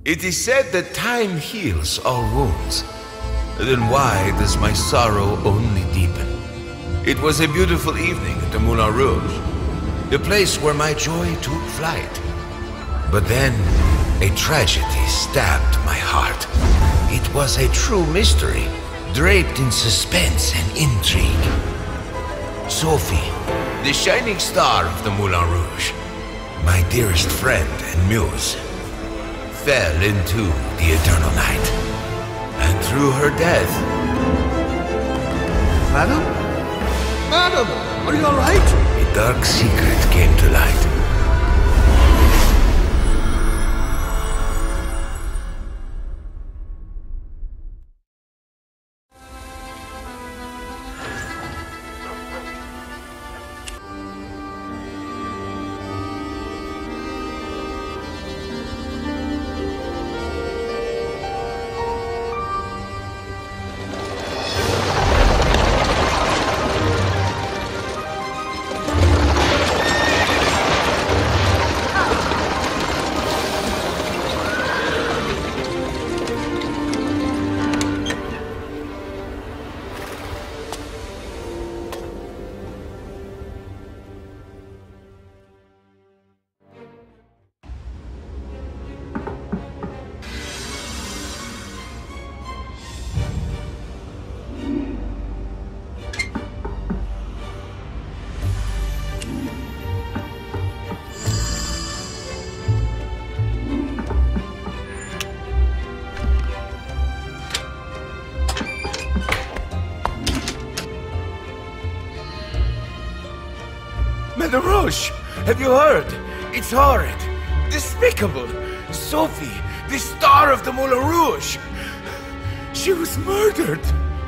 It is said that time heals all wounds. Then why does my sorrow only deepen? It was a beautiful evening at the Moulin Rouge, the place where my joy took flight. But then, a tragedy stabbed my heart. It was a true mystery, draped in suspense and intrigue. Sophie, the shining star of the Moulin Rouge, my dearest friend and muse, fell into the eternal night. And through her death... Madam? Madam, are you all right? A dark secret came to light. Madame Rouge, have you heard? It's horrid, despicable. Sophie, the star of the Moulin Rouge. She was murdered.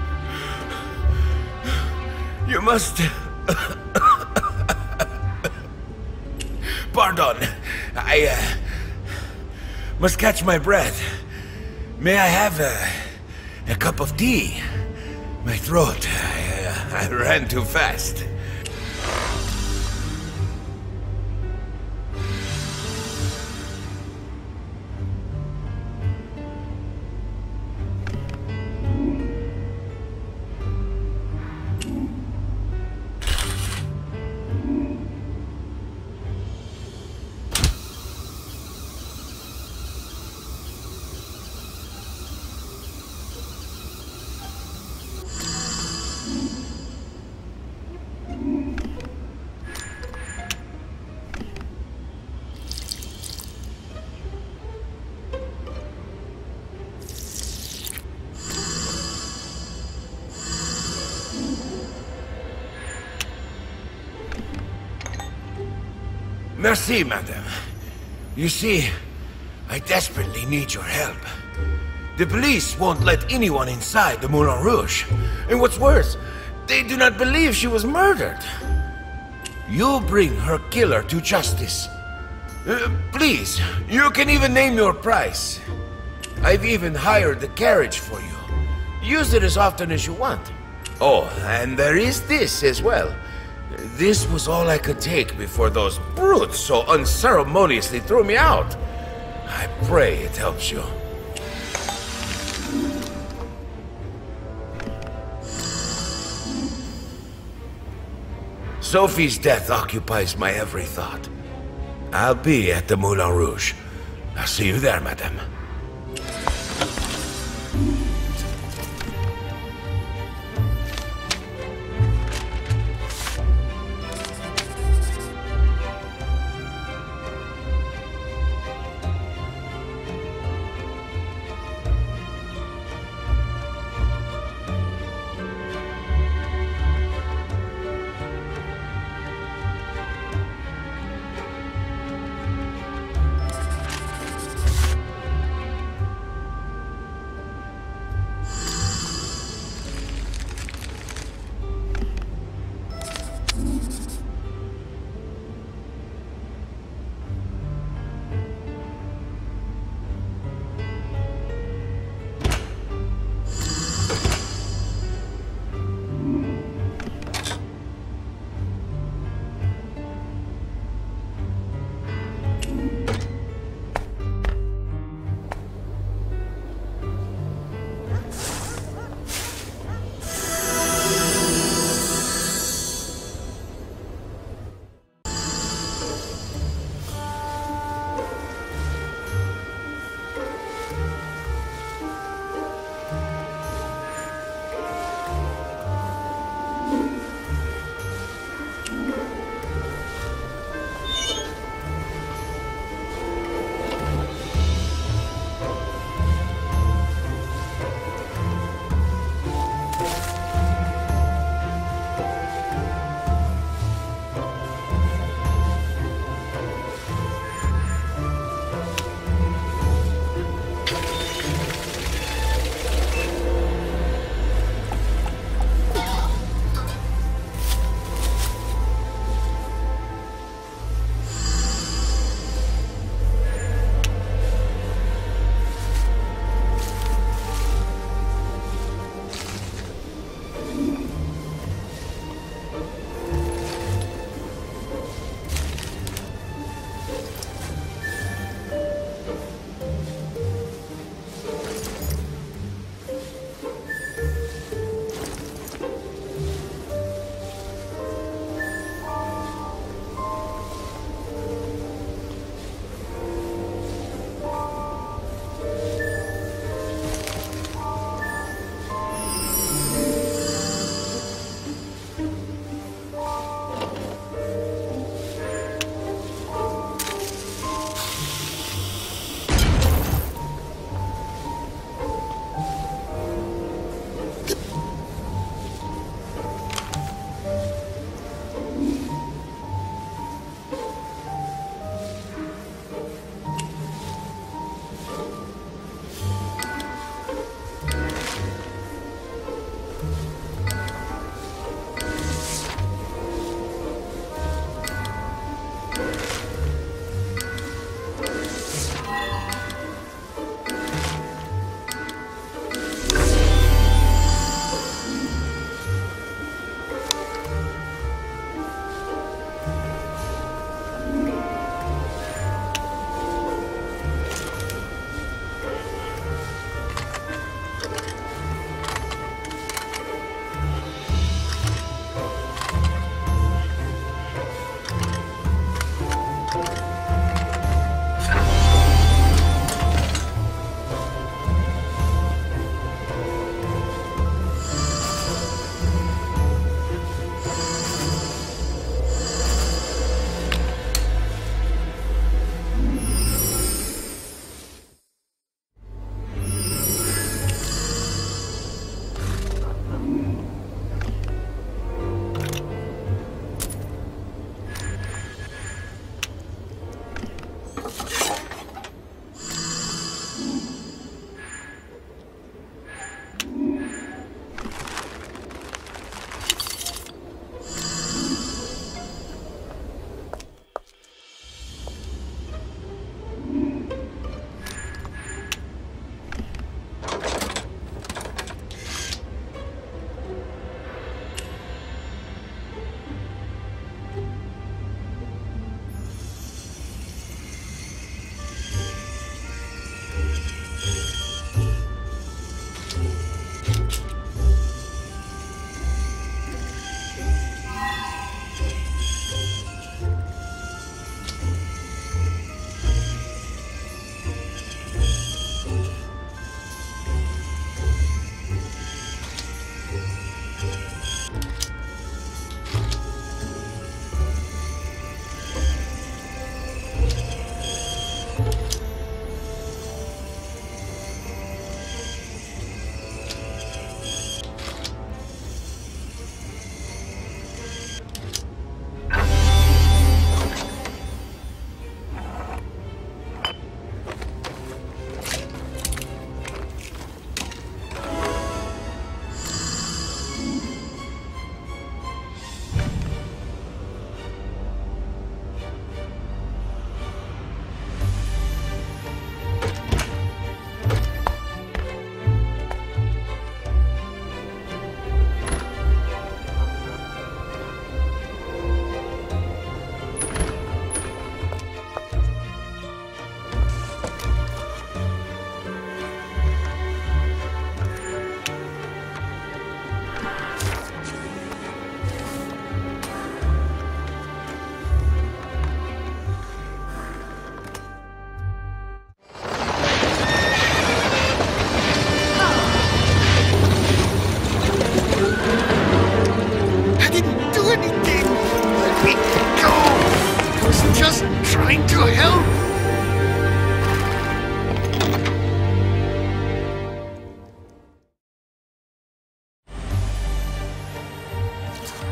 You must... Pardon. I must catch my breath. May I have a cup of tea? My throat, I ran too fast. Merci, madame. You see, I desperately need your help. The police won't let anyone inside the Moulin Rouge. And what's worse, they do not believe she was murdered. You'll bring her killer to justice. Please, you can even name your price. I've even hired the carriage for you. Use it as often as you want. Oh, and there is this as well. This was all I could take before those brutes so unceremoniously threw me out. I pray it helps you. Sophie's death occupies my every thought. I'll be at the Moulin Rouge. I'll see you there, madame.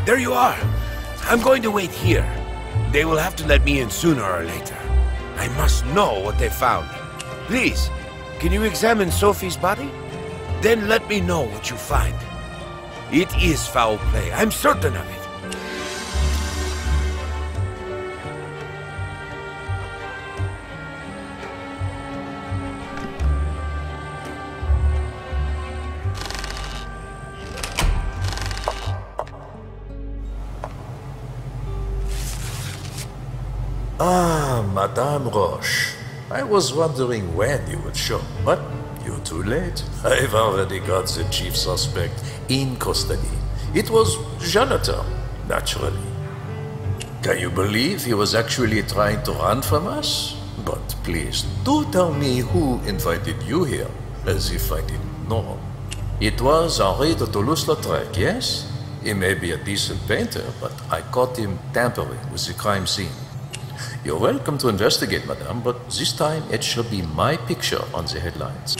There you are. I'm going to wait here. They will have to let me in sooner or later. I must know what they found. Please, can you examine Sophie's body? Then let me know what you find. It is foul play, I'm certain of it. Ah, Madame Roche. I was wondering when you would show, but you're too late. I've already got the chief suspect in custody. It was Jonathan, naturally. Can you believe he was actually trying to run from us? But please, do tell me who invited you here, as if I didn't know. It was Henri de Toulouse-Lautrec, yes? He may be a decent painter, but I caught him tampering with the crime scene. You're welcome to investigate, madame, but this time it shall be my picture on the headlines.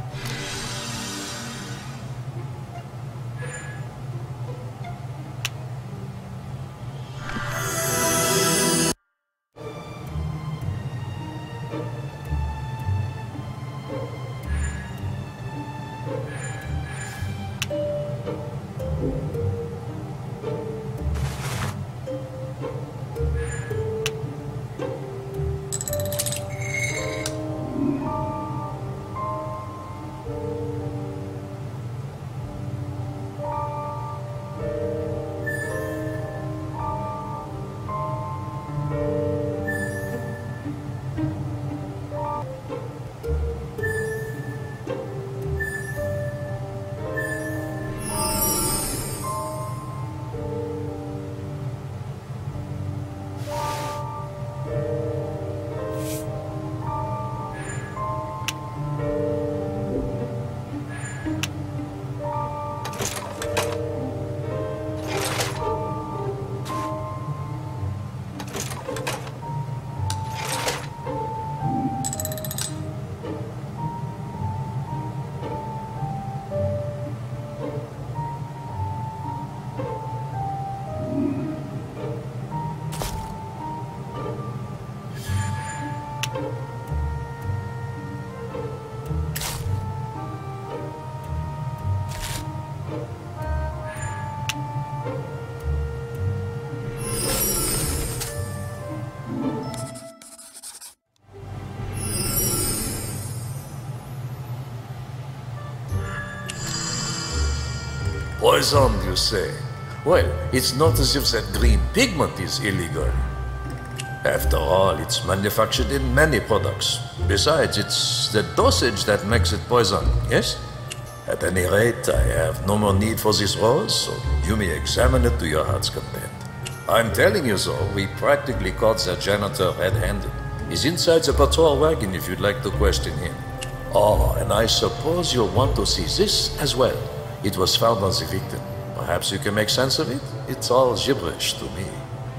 Poison, you say? Well, it's not as if that green pigment is illegal. After all, it's manufactured in many products. Besides, it's the dosage that makes it poison, yes? At any rate, I have no more need for this rose, so you may examine it to your heart's content. I'm telling you so, we practically caught the janitor red-handed. He's inside the patrol wagon if you'd like to question him. Oh, and I suppose you'll want to see this as well. It was found on the victim. Perhaps you can make sense of it? It's all gibberish to me.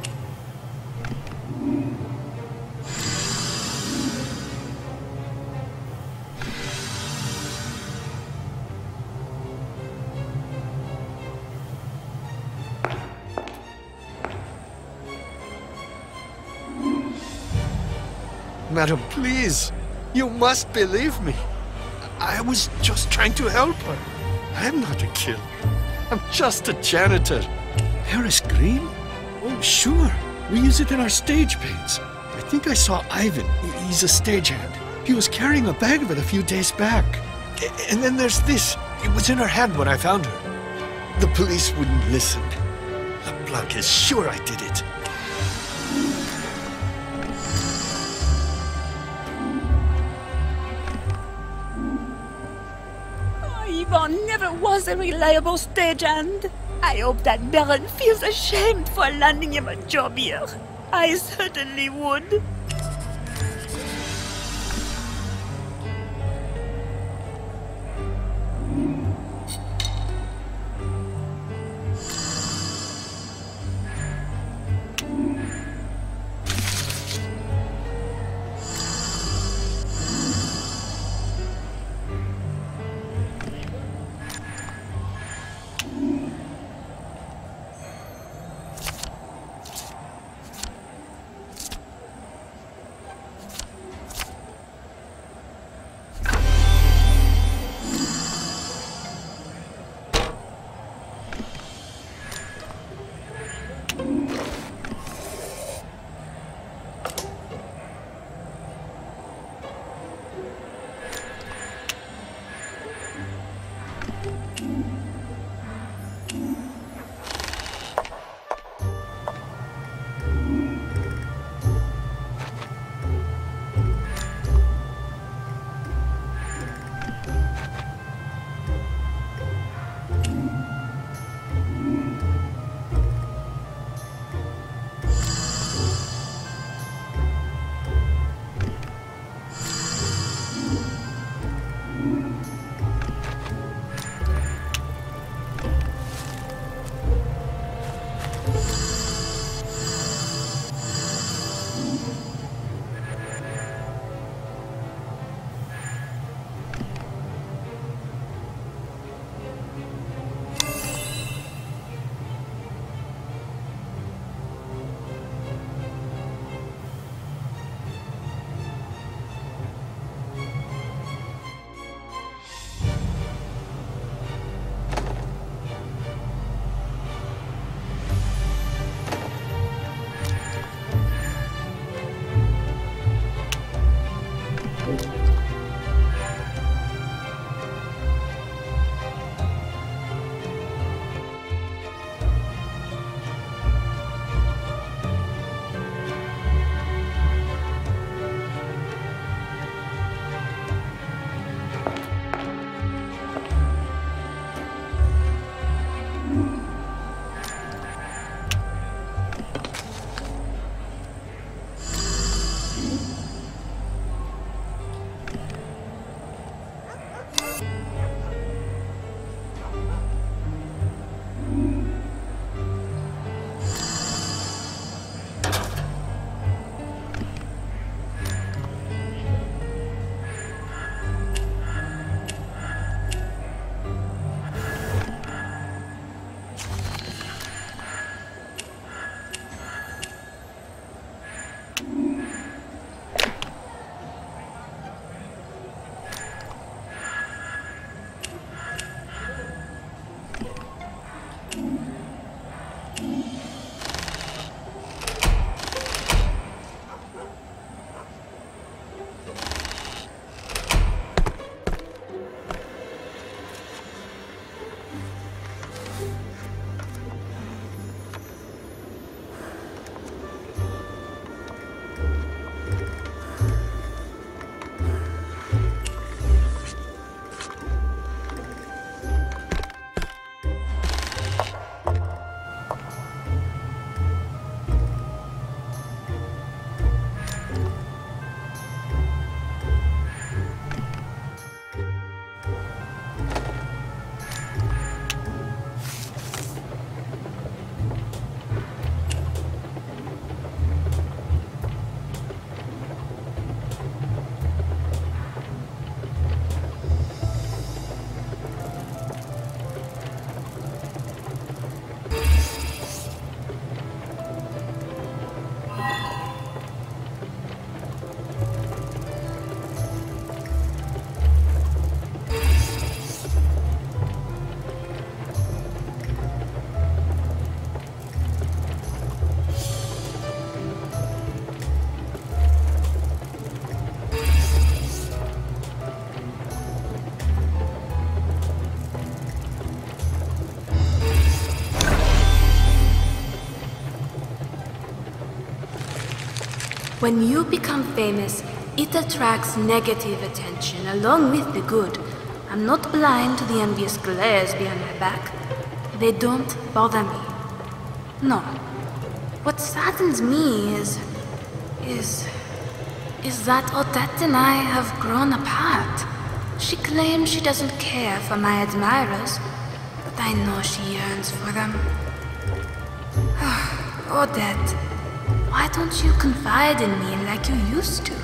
Madam, please. You must believe me. I was just trying to help her. I'm not a killer. I'm just a janitor. Paris green? Oh, sure. We use it in our stage paints. I think I saw Ivan. He's a stagehand. He was carrying a bag of it a few days back. And then there's this. It was in her hand when I found her. The police wouldn't listen. LeBlanc is sure I did it. Ivan never was a reliable stagehand. I hope that Baron feels ashamed for landing him a job here. I certainly would. When you become famous, it attracts negative attention along with the good. I'm not blind to the envious glares behind my back. They don't bother me. No. What saddens me is that Odette and I have grown apart. She claims she doesn't care for my admirers, but I know she yearns for them. Odette, why don't you confide in me like you used to?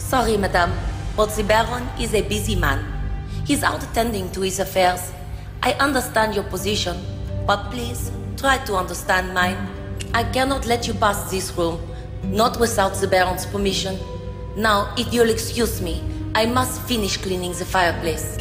Sorry, madame, but the Baron is a busy man. He's out attending to his affairs. I understand your position, but please try to understand mine. I cannot let you pass this room, not without the Baron's permission. Now, if you'll excuse me, I must finish cleaning the fireplace.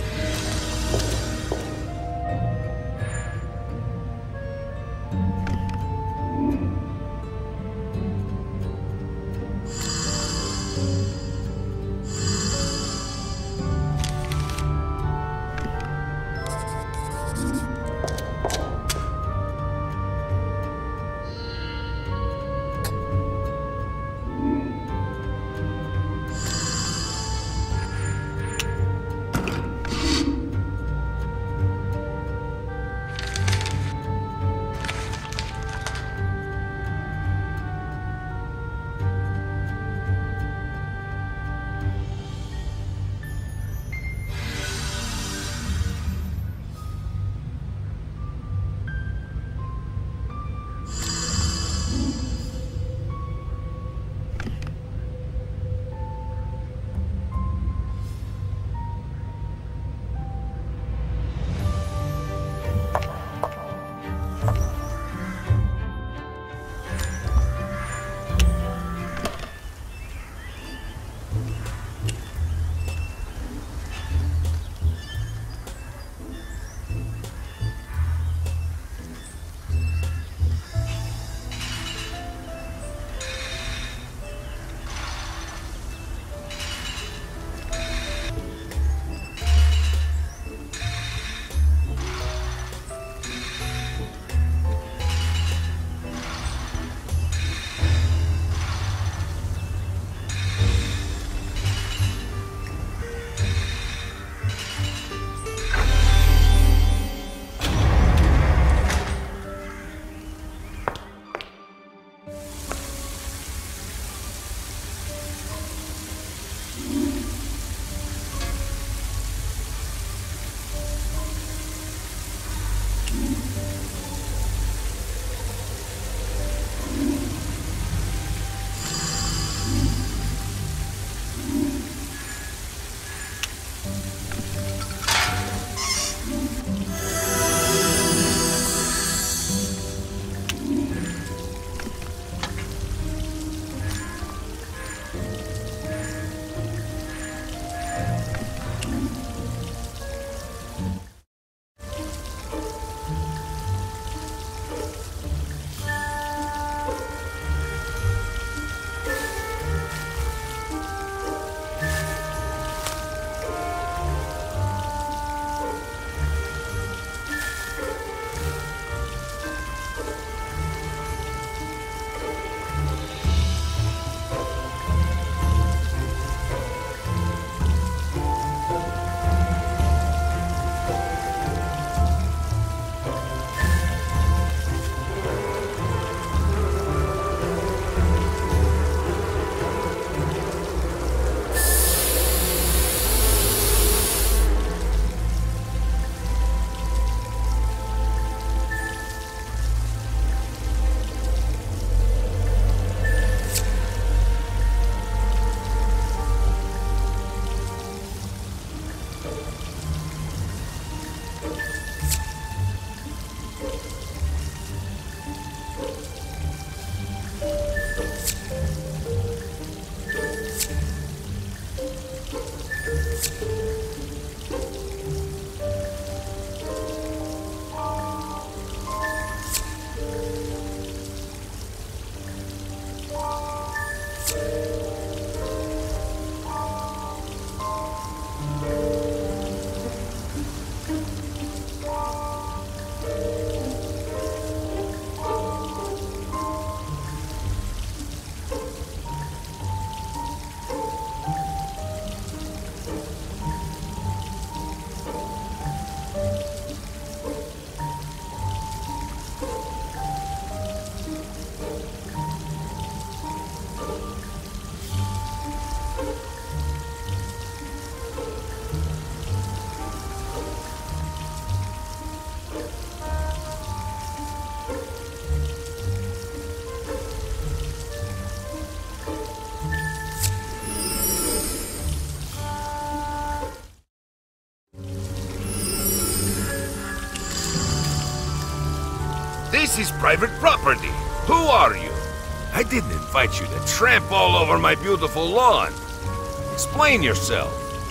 This is private property. Who are you? I didn't invite you to tramp all over my beautiful lawn. Explain yourself.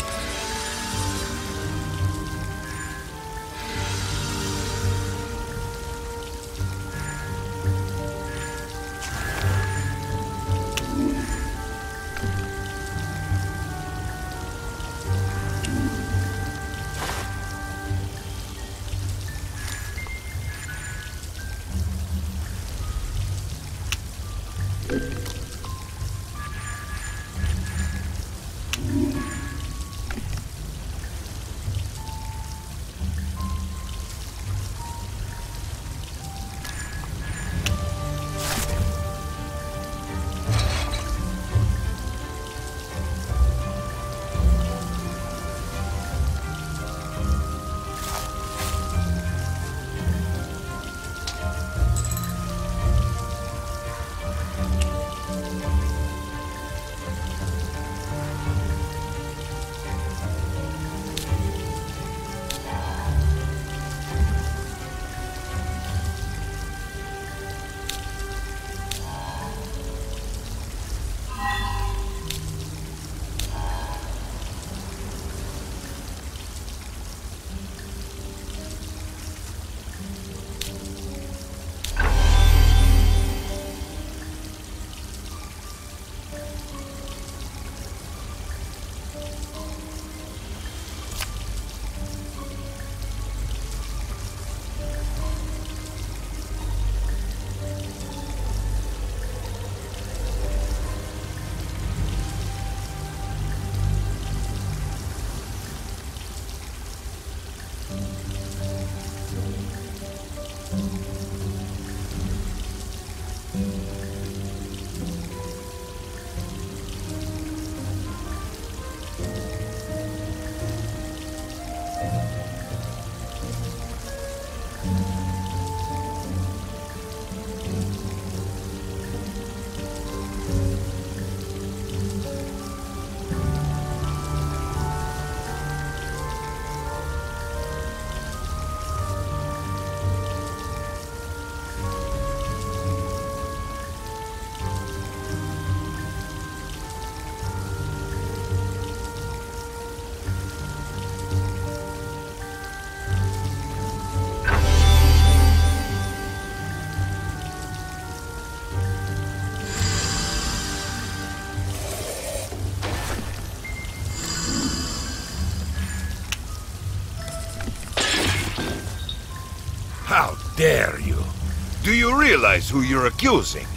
How dare you? Do you realize who you're accusing?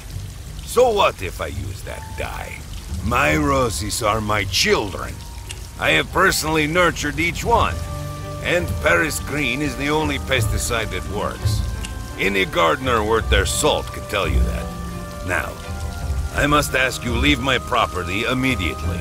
So what if I use that dye? My roses are my children. I have personally nurtured each one. And Paris green is the only pesticide that works. Any gardener worth their salt could tell you that. Now, I must ask you leave my property immediately.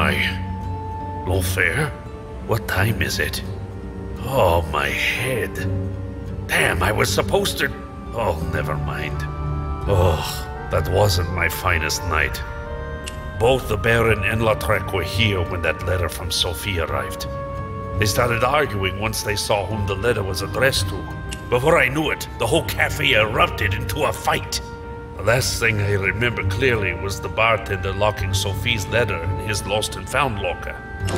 my... no fair? What time is it? Oh, my head. Damn, I was supposed to... Oh, never mind. Oh, that wasn't my finest night. Both the Baron and Lautrec were here when that letter from Sophie arrived. They started arguing once they saw whom the letter was addressed to. Before I knew it, the whole cafe erupted into a fight. The last thing I remember clearly was the bartender locking Sophie's letter in his lost and found locker.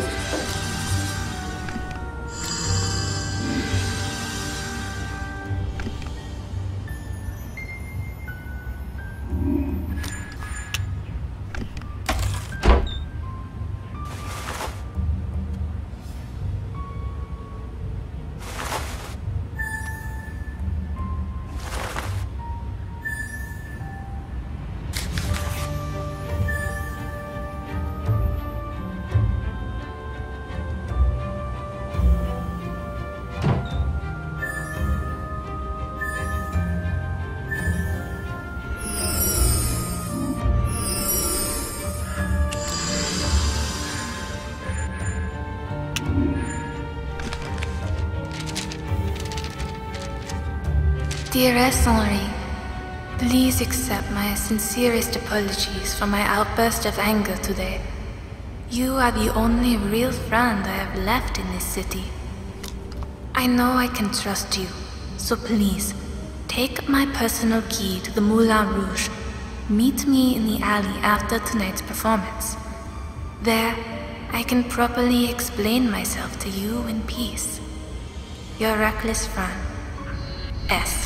Dearest Henri, please accept my sincerest apologies for my outburst of anger today. You are the only real friend I have left in this city. I know I can trust you, so please, take my personal key to the Moulin Rouge. Meet me in the alley after tonight's performance. There, I can properly explain myself to you in peace. Your reckless friend, S.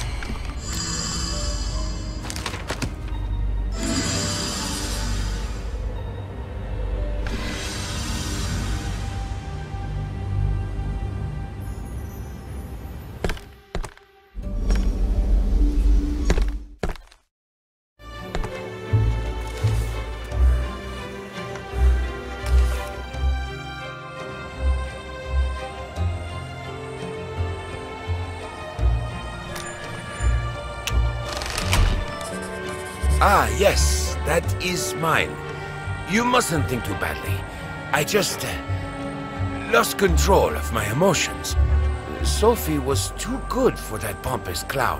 Ah, yes, that is mine. You mustn't think too badly. I just lost control of my emotions. Sophie was too good for that pompous clown.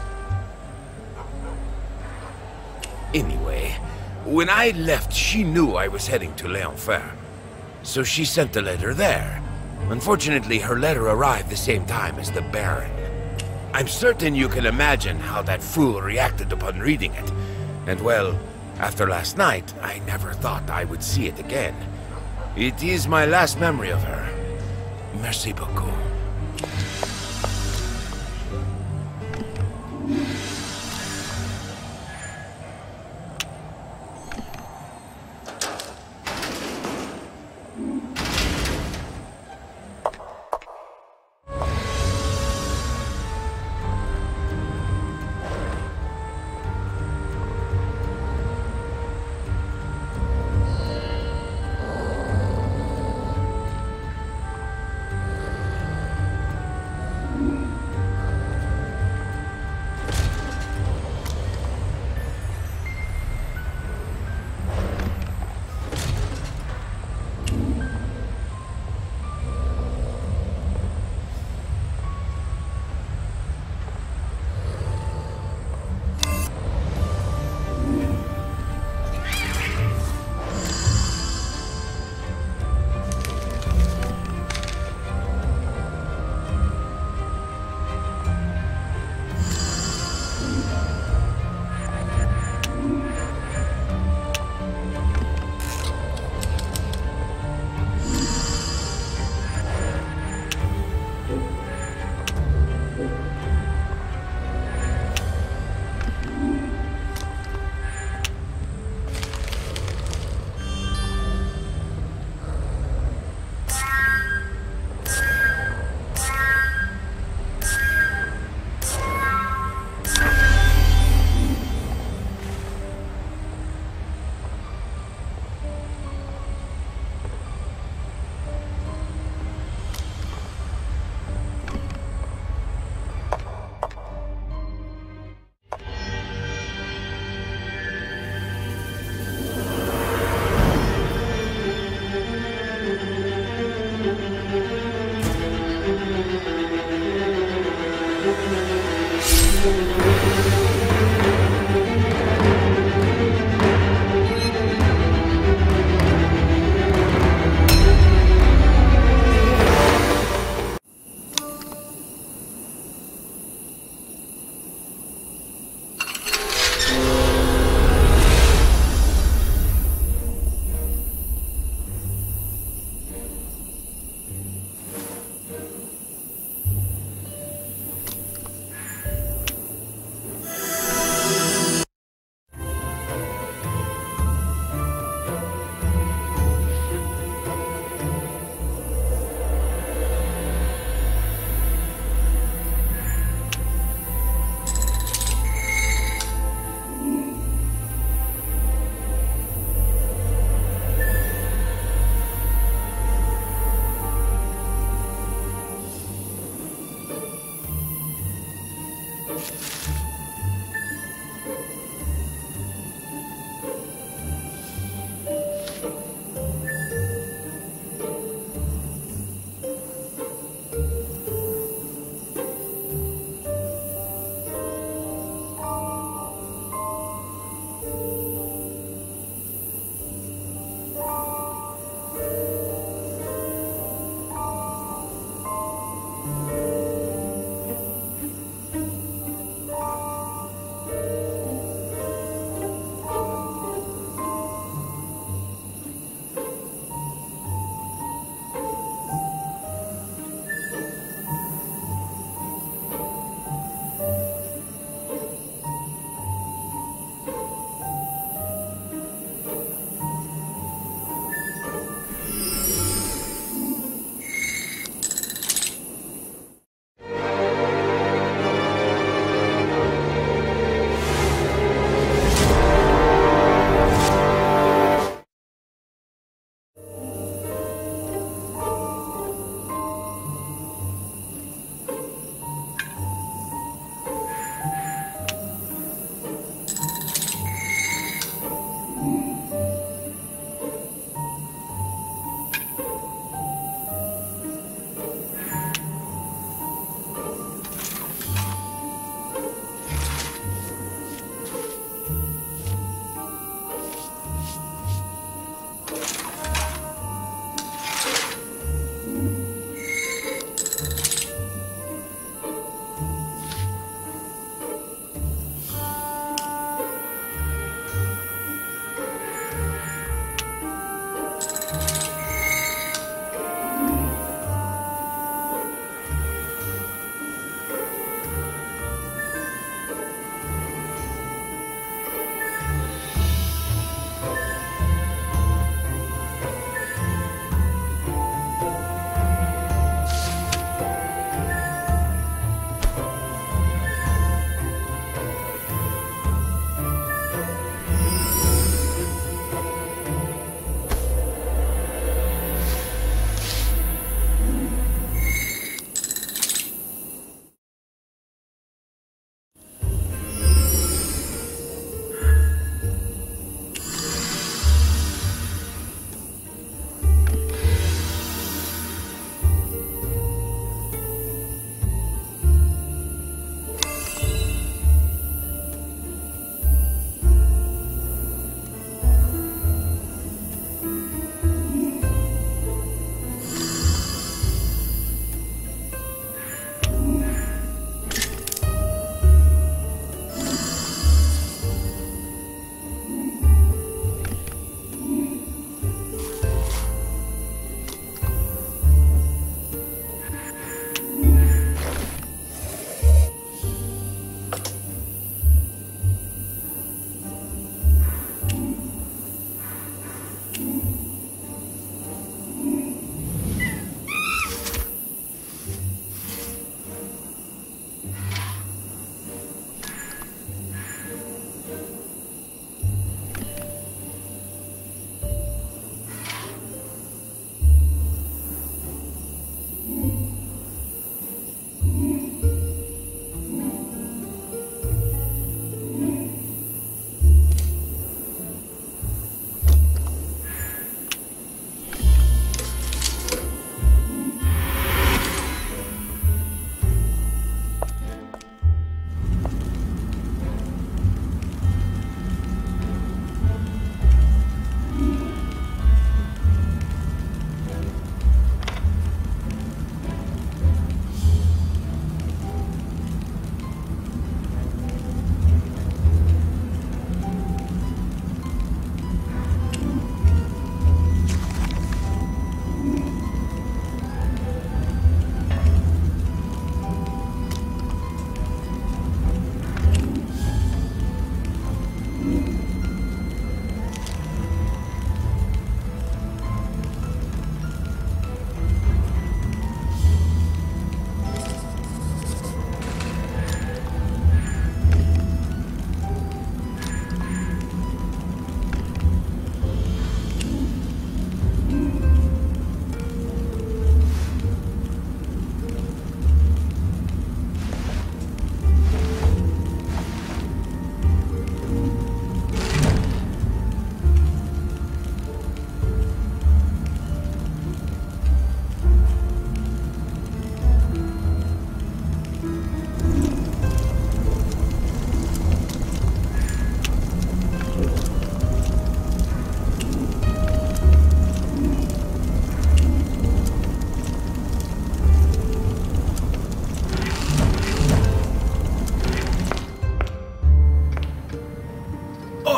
Anyway, when I left, she knew I was heading to L'Enfer. So she sent a letter there. Unfortunately, her letter arrived the same time as the Baron. I'm certain you can imagine how that fool reacted upon reading it. And well, after last night, I never thought I would see it again. It is my last memory of her. Merci beaucoup.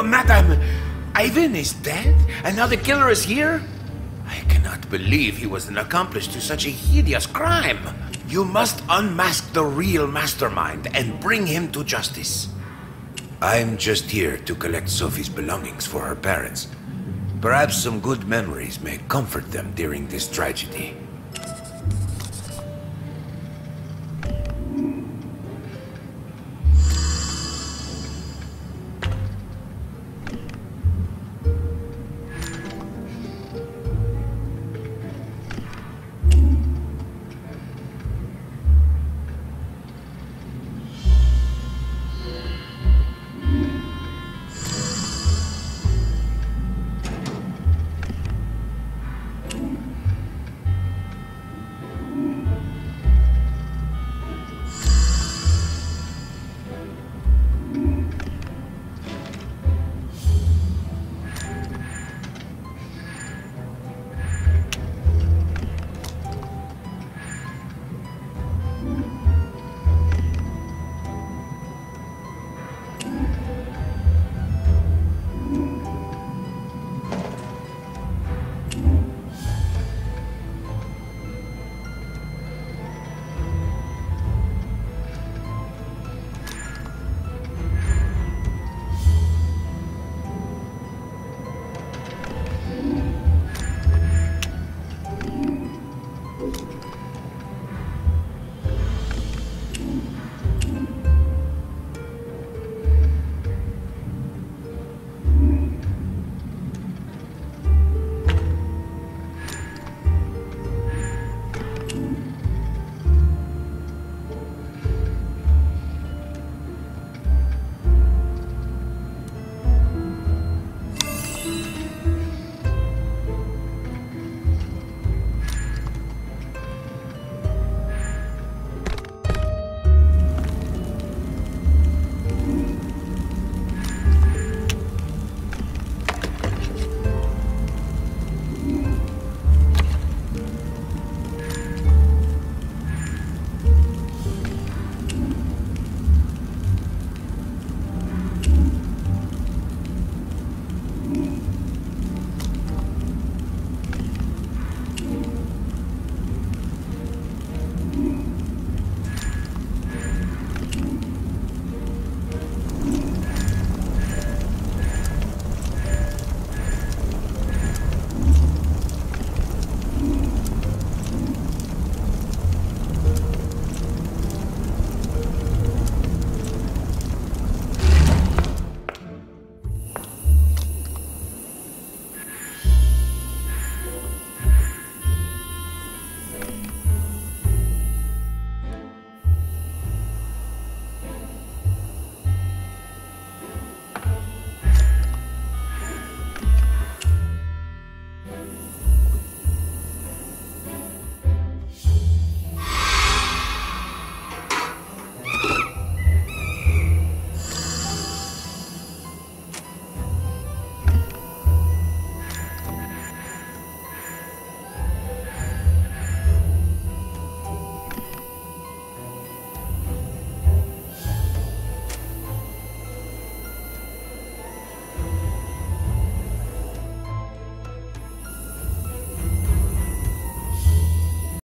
madam! Ivan is dead, and now the killer is here? I cannot believe he was an accomplice to such a hideous crime. You must unmask the real mastermind and bring him to justice. I'm just here to collect Sophie's belongings for her parents. Perhaps some good memories may comfort them during this tragedy.